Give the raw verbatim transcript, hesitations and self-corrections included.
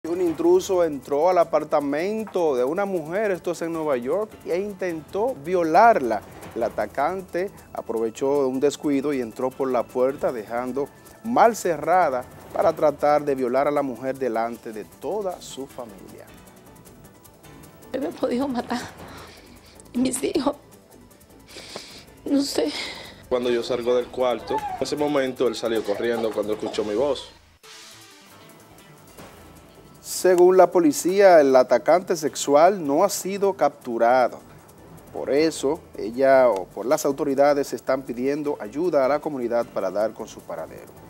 Un intruso entró al apartamento de una mujer, esto es en Nueva York, e intentó violarla. El atacante aprovechó un descuido y entró por la puerta dejando mal cerrada para tratar de violar a la mujer delante de toda su familia. Él me ha podido matar. Y mis hijos, no sé. Cuando yo salgo del cuarto, en ese momento él salió corriendo cuando escuchó mi voz. Según la policía, el atacante sexual no ha sido capturado. Por eso, ella o por las autoridades están pidiendo ayuda a la comunidad para dar con su paradero.